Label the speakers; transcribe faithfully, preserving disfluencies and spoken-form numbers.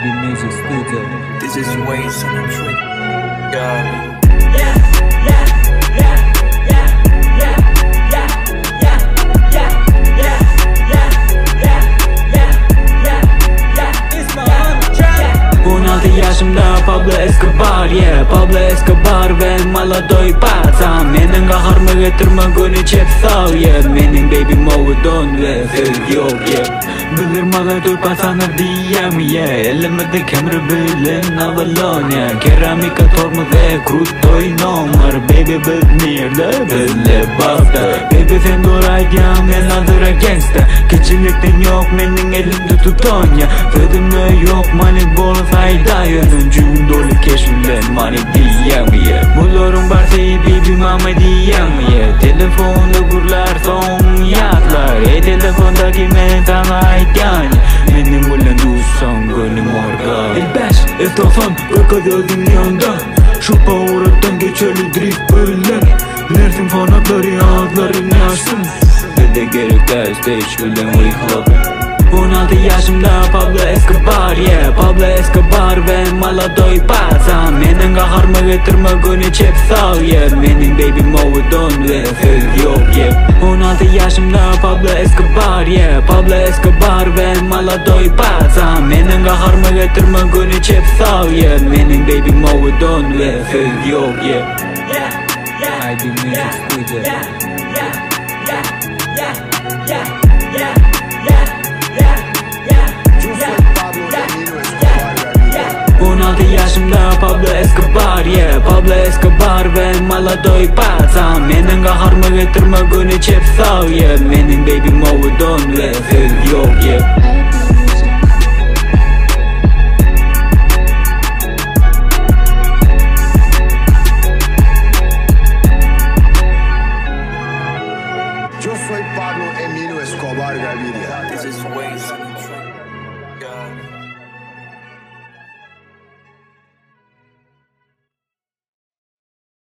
Speaker 1: I B Music Studio.
Speaker 2: This is Waves on the track. Yeah.
Speaker 3: Yeah, yeah, yeah, yeah, yeah, yeah, yeah, yeah, yeah, yeah, yeah, yeah, yeah, yeah. It's my own track.
Speaker 1: on altı yaşımda Pablo Escobar, yeah, Pablo Escobar ve Maladoy Patam. Menin qaharma getirme gönü çep sağ, yeah. Menin babym ovudon ve fev yok, yeah. Bilir Maladoy Patanı diyem, yeah. Elimde kemri bilin avalon, yeah. Keramika tormu ve krutoy nomar. Baby bil nerede bile bafta. Baby sen dorayam en adıra gangsta. Keçilikten yok menin elimde tuton, ya. Fedime yok mani bol fayda yönün. Cun dolu keşfilen mani diyem, yeah. Bulorun barsa baby mama diyem, yeah. Telefonda gurlar son yatlar. E telefondaki men sana aytgan. Menin bulan dusam gönlüm orga. El beş, el doksan, kakada dünyanda. Şu pavratan geçerli drift bölüm. Nersin fanatları ağızlarını açsın. Ve de gerek derste hiç bilen uykladım. on altı yaşımda Pablo Escobar, yeah. Pablo Escobar ve Maladoy Patam. Menin qaharma getirme gönü çep sağ, yeah. Menin babym ovudon ve fev yok, yeah. on altı yaşımda Pablo Escobar, yeah. Pablo Escobar ve Maladoy Patam. Menin qaharma getirme gönü çep sağ, yeah. Menin babym ovudon ve fev yok, yeah.
Speaker 3: Yeah, yeah,
Speaker 1: I B Music Studio.
Speaker 3: yeah, yeah, yeah, yeah, yeah, yeah, yeah, yeah, yeah.
Speaker 1: on altı yaşımda Pablo Escobar, yeah. Pablo Escobar ve Maladoy Patam. Menin qaharma getirme gönü çep sağ, yeah. Menin babym ovudon ve fev yok, yeah.